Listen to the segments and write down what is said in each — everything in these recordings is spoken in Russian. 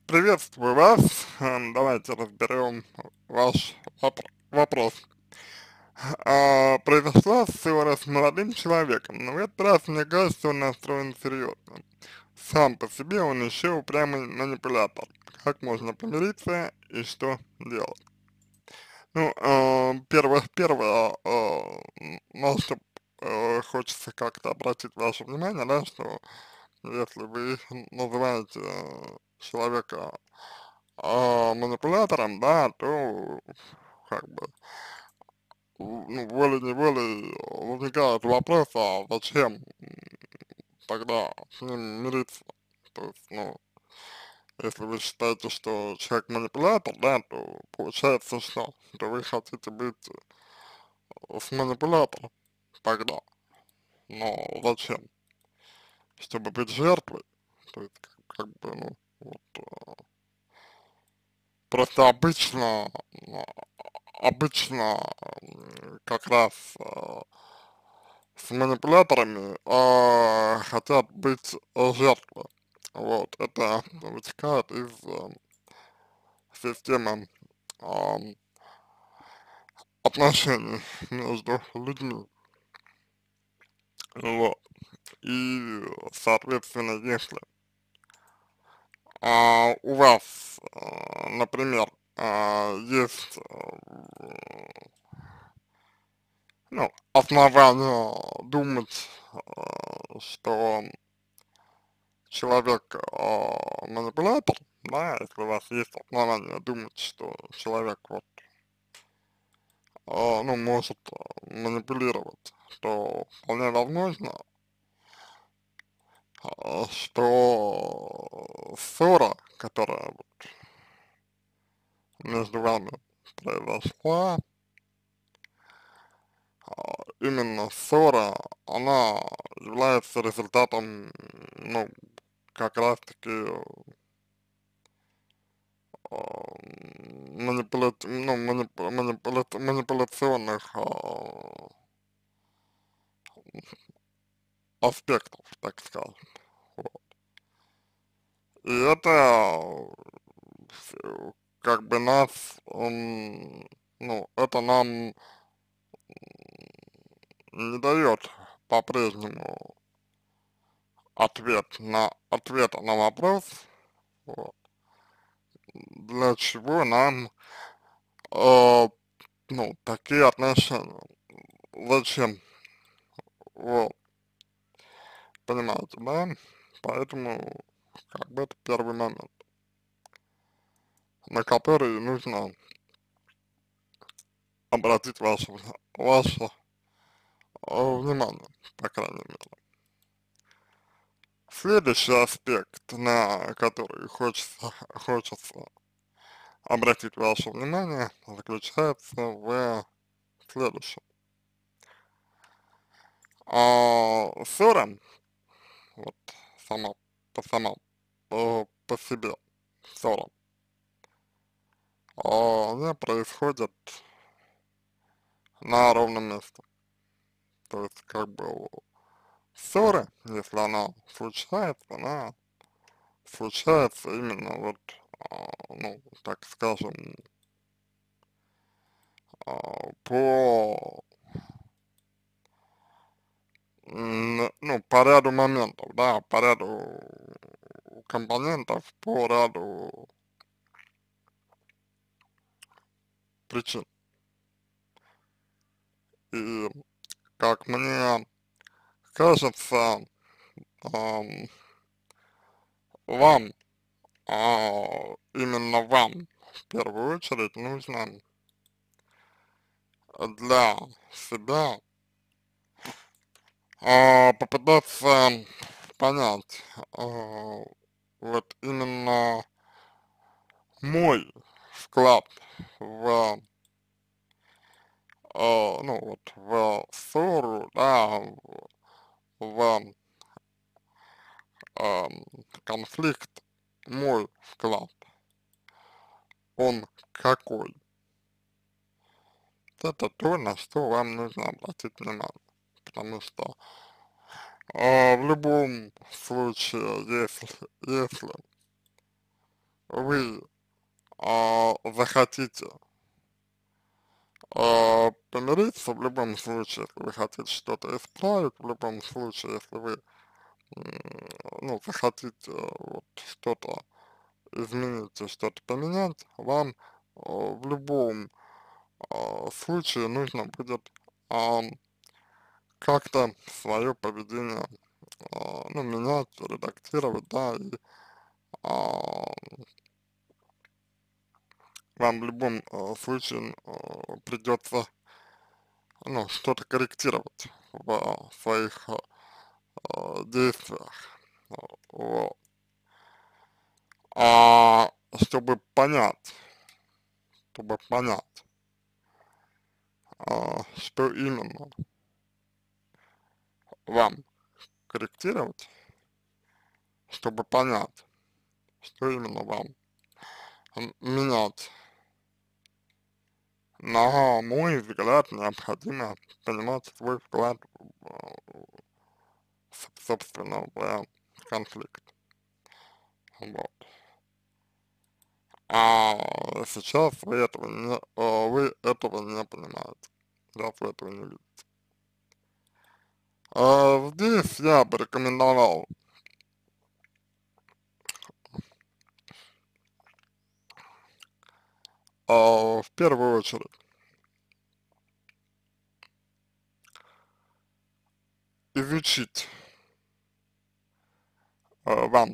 Приветствую вас. Давайте разберем ваш вопрос. Произошла ссора с молодым человеком, но в этот раз, мне кажется, он настроен серьезно. Сам по себе он еще упрямый манипулятор. Как можно помириться и что делать? Ну, первое, на что хочется как-то обратить ваше внимание, да, что если вы называете человека манипулятором, да, то как бы ну, волей-неволей возникает вопрос, а зачем тогда с ним мириться? То есть, ну, если вы считаете, что человек манипулятор, да, то получается, что вы хотите быть с манипулятором тогда. Но зачем? Чтобы быть жертвой? То есть, как бы, ну, вот, просто обычно как раз с манипуляторами хотят быть жертвой. Вот, это вытекает из системы ам, отношений между людьми. Вот. И, соответственно, если у вас, например, есть ну, основания думать, что человек манипулятор, да, если у вас есть основания думать, что человек вот, ну, может манипулировать, то вполне возможно, что ссора, которая вот между вами произошла, именно ссора, она является результатом, ну, как раз-таки манипуляционных аспектов, так скажем. Вот. И это как бы ну, это нам не дает по-прежнему ответа на вопрос, вот, для чего нам, ну, такие отношения, зачем, вот, понимаете, да? Поэтому, как бы, это первый момент, на который нужно обратить ваше внимание, по крайней мере. Следующий аспект, на который хочется обратить ваше внимание, заключается в следующем. Ссора, вот сама по себе ссора, она происходит на ровном месте. То есть, как бы, ссора, если она случается именно вот, ну, так скажем, по ну, по ряду моментов, да, по ряду компонентов, по ряду причин. И, как мне кажется, ам, вам, именно вам в первую очередь нужно для себя попытаться понять, вот именно мой вклад в ну вот в ссору, да, в конфликт, мой вклад, он какой? Это то, на что вам нужно обратить внимание, потому что в любом случае, если вы захотите помириться в любом случае, если вы хотите что-то исправить, в любом случае, если вы, ну, захотите вот что-то изменить и что-то поменять, вам в любом случае нужно будет а, как-то свое поведение, ну, менять, редактировать, да, и а, вам в любом случае придется, ну, что-то корректировать в своих действиях. Вот. А чтобы понять, что именно вам корректировать, чтобы понять, что именно вам менять, на мой взгляд, необходимо понимать свой вклад собственно, в конфликт. Вот. А сейчас вы этого не понимаете, сейчас вы этого не видите. Здесь я бы рекомендовал в первую очередь изучить вам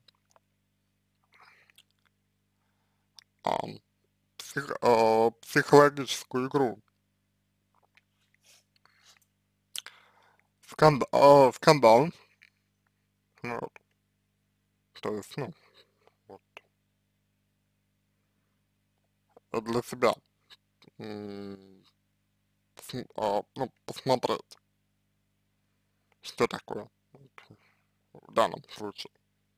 а, психологическую игру скандал, ну, вот, то есть, ну, вот, для себя, м, ну, посмотреть, что такое вот, в данном случае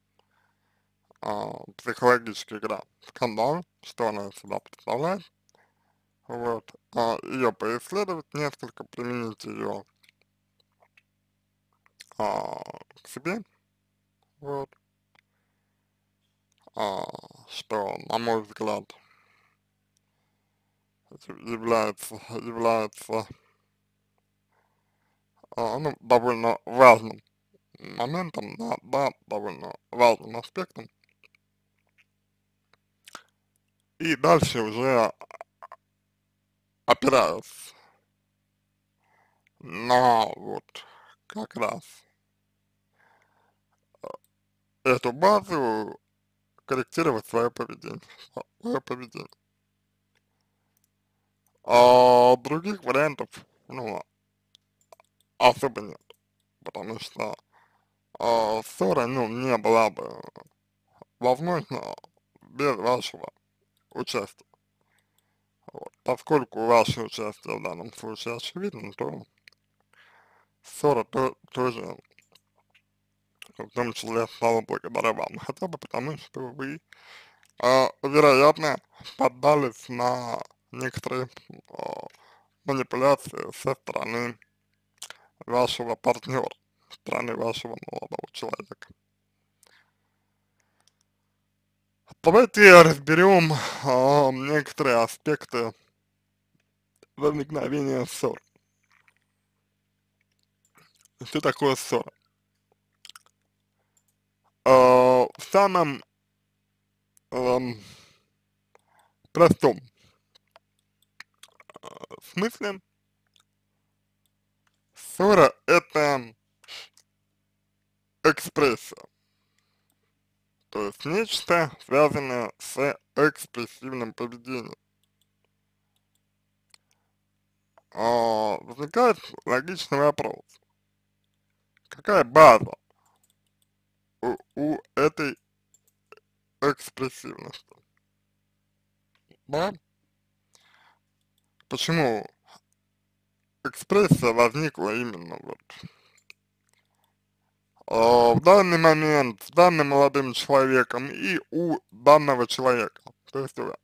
психологическая игра скандал, что она из себя представляет, вот, ее поисследовать несколько, применить ее к себе, вот, что, на мой взгляд, является ну, довольно важным моментом, да, довольно важным аспектом. И дальше уже опираясь на вот как раз эту базу, корректировать свое поведение. Свое поведение. Других вариантов, ну, особо нет, потому что ссора, ну, не была бы возможно без вашего участия. Вот. Поскольку ваше участие в данном случае очевидно, то ссора тоже в том числе стала благодаря вам, хотя бы потому, что вы, вероятно, поддались на некоторые а, манипуляции со стороны вашего партнера, со стороны вашего молодого человека. Давайте разберем некоторые аспекты возникновения ссор. Что такое ссора? В самом эм, простом смысле ссора это экспрессия, то есть нечто, связанное с экспрессивным поведением. Возникает логичный вопрос, какая база у этой экспрессивности, да? Почему экспрессия возникла именно вот в данный момент, с данным молодым человеком и у данного человека, то есть у вас.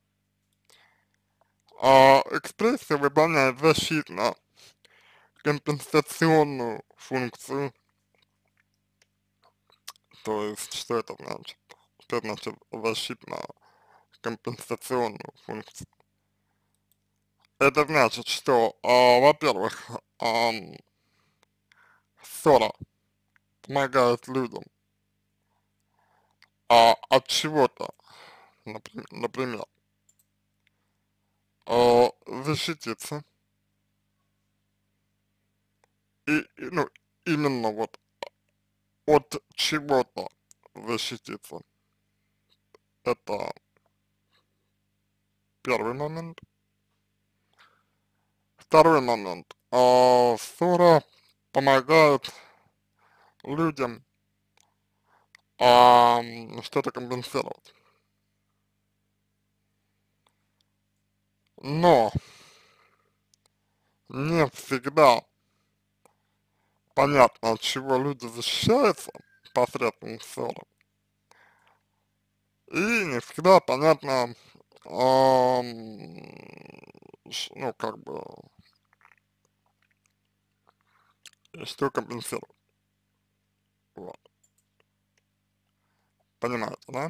Экспрессия выполняет защитно-компенсационную функцию, то есть что это значит? что значит защитно-компенсационную функцию? Это значит, что, во-первых, ссора помогает людям от чего-то, например, защититься, ну, именно вот от чего-то защититься. Это первый момент. Второй момент. Ссора помогает людям что-то компенсировать. Но не всегда понятно, от чего люди защищаются посредством ссоры. И не всегда понятно, ну, как бы, что компенсировать. Вот. Понимаете, да?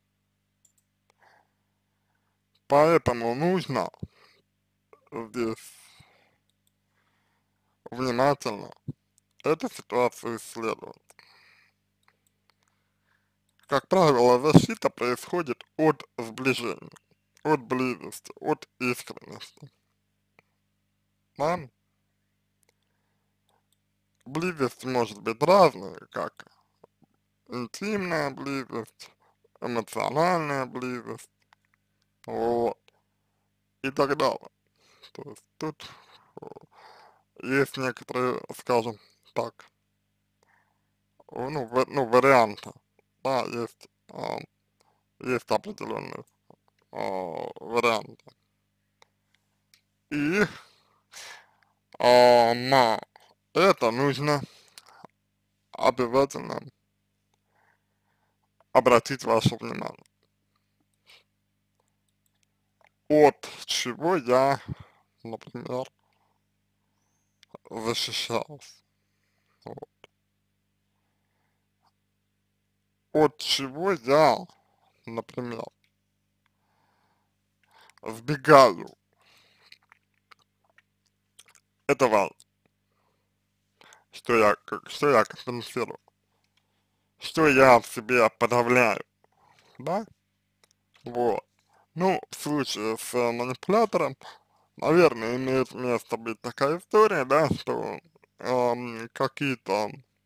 Поэтому нужно здесь внимательно эту ситуацию исследовать. Как правило, защита происходит от сближения, от близости, от искренности. Да? Близость может быть разной, как интимная близость, эмоциональная близость, вот, и так далее. То есть тут есть некоторые, скажем так, ну, варианты, да, есть определенные варианты. И на это нужно обязательно обратить ваше внимание. От чего я, например, защищался. Вот. От чего я, например, сбегаю. Это важно, что я компенсирую, что я в себе подавляю, да? Вот. Ну, в случае с манипулятором, наверное, имеет место быть такая история, да, что какие-то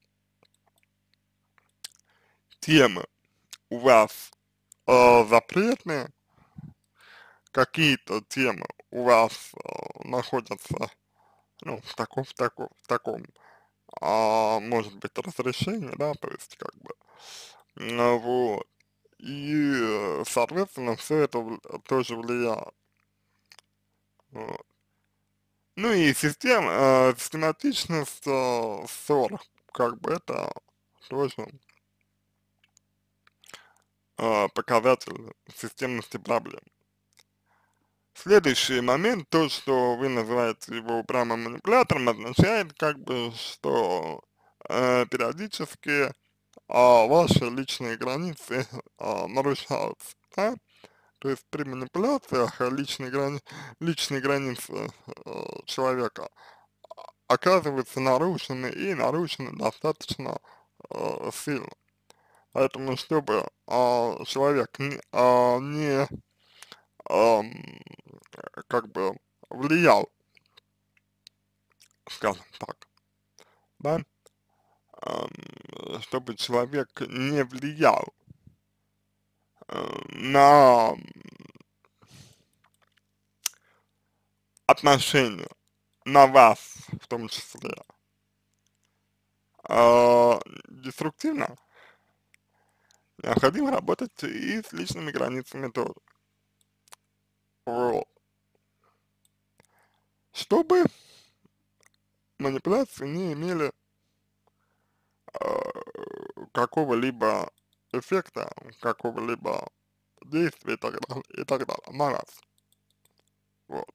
темы у вас запретные, какие-то темы у вас находятся, ну, в таком, может быть, разрешении, да, то есть, как бы, вот, и, соответственно, все это тоже влияет, вот. Ну и систематичность ссор, как бы, это тоже показатель системности проблем. Следующий момент, то, что вы называете его упрямым манипулятором, означает, как бы, что периодически ваши личные границы нарушаются, да? То есть при манипуляциях личные границы человека оказываются нарушены и нарушены достаточно сильно. Поэтому, чтобы человек не ам, как бы влиял, скажем так, да, чтобы человек не влиял на отношения, на вас в том числе, деструктивно, необходимо работать и с личными границами тоже. Вот. Чтобы манипуляции не имели какого-либо эффекта, какого-либо действия и так далее на вас. Вот.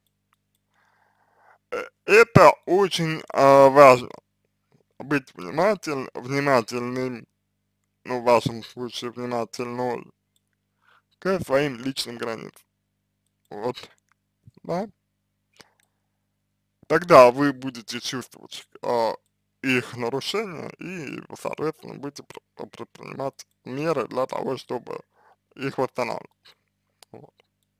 Это очень важно, быть внимательным ну, в вашем случае внимательны к своим личным границам. Вот, да? Тогда вы будете чувствовать их нарушение и, соответственно, будете предпринимать меры для того, чтобы их восстанавливать. Вот.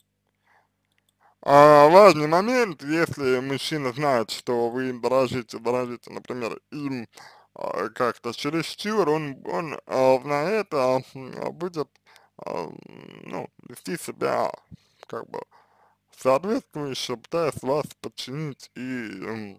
Важный момент, если мужчина знает, что вы им дорожите, например, им как-то чересчур, он на это будет, ну, вести себя как бы соответствующе, пытаясь вас подчинить и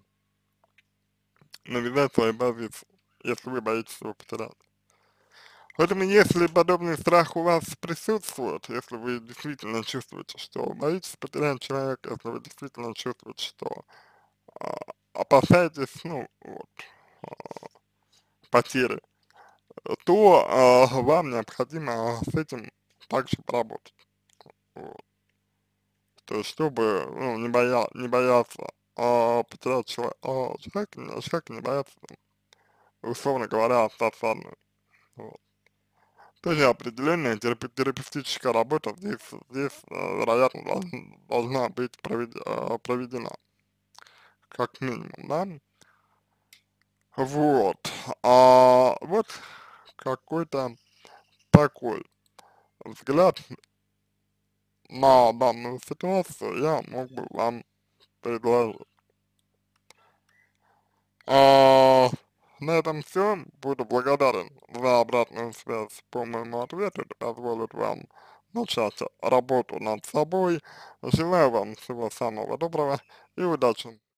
навязать свои позиции, если вы боитесь его потерять. Поэтому, если подобный страх у вас присутствует, если вы действительно чувствуете, что боитесь потерять человека, если вы действительно чувствуете, что а, опасаетесь, ну, вот, потери, то вам необходимо с этим также поработать. Вот. То есть, чтобы, ну, не бояться потерять человека, не бояться, условно говоря, остаться одной. Вот. Тоже определенная терапевтическая работа здесь вероятно, должна быть проведена, как минимум, да. Вот, вот какой-то такой взгляд на данную ситуацию я мог бы вам предложить. А, на этом все. Буду благодарен за обратную связь по моему ответу. Это позволит вам начать работу над собой. Желаю вам всего самого доброго и удачи.